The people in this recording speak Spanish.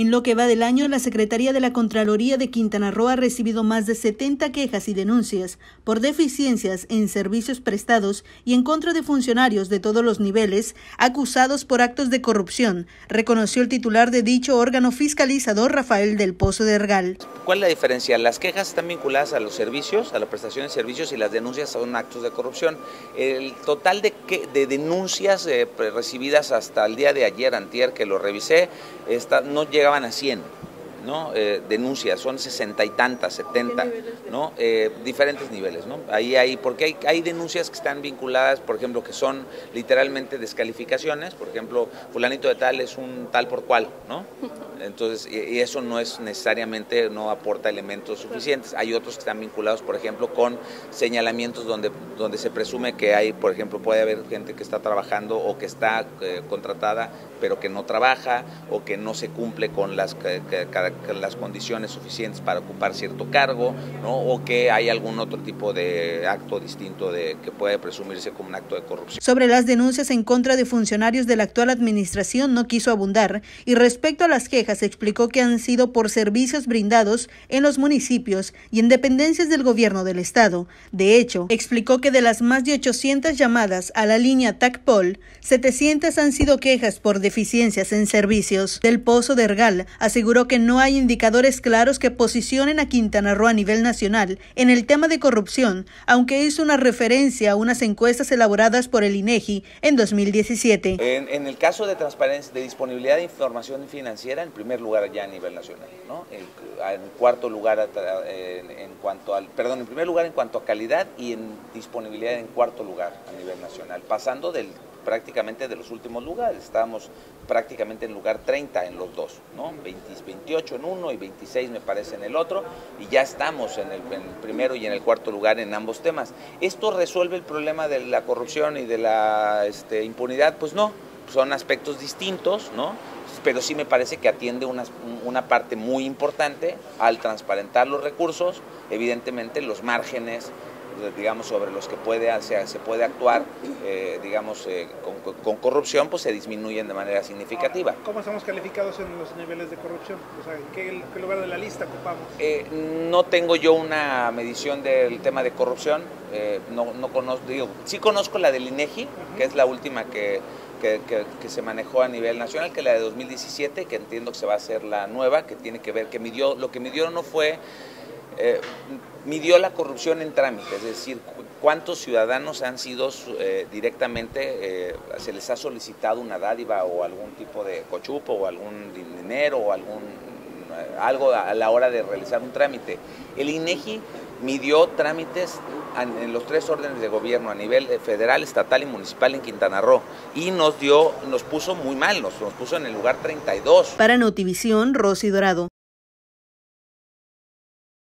En lo que va del año, la Secretaría de la Contraloría de Quintana Roo ha recibido más de 70 quejas y denuncias por deficiencias en servicios prestados y en contra de funcionarios de todos los niveles acusados por actos de corrupción, reconoció el titular de dicho órgano fiscalizador, Rafael del Pozo de Ergal. ¿Cuál es la diferencia? Las quejas están vinculadas a los servicios, a la prestación de servicios, y las denuncias son actos de corrupción. El total de denuncias recibidas hasta el día de ayer, antier, que lo revisé, no llegaban a 100, ¿no? Denuncias, son 60 y tantas, 70, ¿no? Diferentes niveles, ¿no? Porque hay denuncias que están vinculadas, por ejemplo, que son literalmente descalificaciones, por ejemplo, fulanito de tal es un tal por cual, ¿no? Entonces, y eso no es necesariamente, no aporta elementos suficientes. Hay otros que están vinculados, por ejemplo, con señalamientos donde se presume que hay, por ejemplo, puede haber gente que está trabajando o que está contratada, pero que no trabaja, o que no se cumple con las condiciones suficientes para ocupar cierto cargo, ¿no? O que hay algún otro tipo de acto distinto que puede presumirse como un acto de corrupción. Sobre las denuncias en contra de funcionarios de la actual administración no quiso abundar, y respecto a las quejas explicó que han sido por servicios brindados en los municipios y en dependencias del gobierno del estado. De hecho, explicó que de las más de 800 llamadas a la línea TACPOL, 700 han sido quejas por deficiencias en servicios. Del Pozo de Ergal aseguró que no hay indicadores claros que posicionen a Quintana Roo a nivel nacional en el tema de corrupción, aunque hizo una referencia a unas encuestas elaboradas por el INEGI en 2017. En el caso de transparencia, de disponibilidad de información financiera, en primer lugar ya a nivel nacional, ¿no? En cuarto lugar en primer lugar en cuanto a calidad, y en disponibilidad en cuarto lugar a nivel nacional, pasando prácticamente de los últimos lugares. Estábamos prácticamente en lugar 30 en los dos, ¿no? 28 en uno y 26 me parece en el otro, y ya estamos en el primero y en el cuarto lugar en ambos temas. ¿Esto resuelve el problema de la corrupción y de la impunidad? Pues no, son aspectos distintos, ¿no? Pero sí me parece que atiende una parte muy importante al transparentar los recursos, evidentemente los márgenes, digamos, sobre los que se puede actuar, con corrupción, pues se disminuyen de manera significativa. ¿Cómo estamos calificados en los niveles de corrupción? O sea, ¿en qué lugar de la lista ocupamos? No tengo yo una medición del tema de corrupción, no conozco, sí conozco la del INEGI, que es la última que se manejó a nivel nacional, que es la de 2017, que entiendo que se va a hacer la nueva, que tiene que ver, lo que midió no fue, midió la corrupción en trámite, es decir, cuántos ciudadanos han sido directamente, se les ha solicitado una dádiva o algún tipo de cochupo o algún dinero o algo a la hora de realizar un trámite. El INEGI midió trámites en los 3 órdenes de gobierno, a nivel federal, estatal y municipal en Quintana Roo, y nos puso muy mal, nos puso en el lugar 32. Para Notivisión, Rosy Dorado.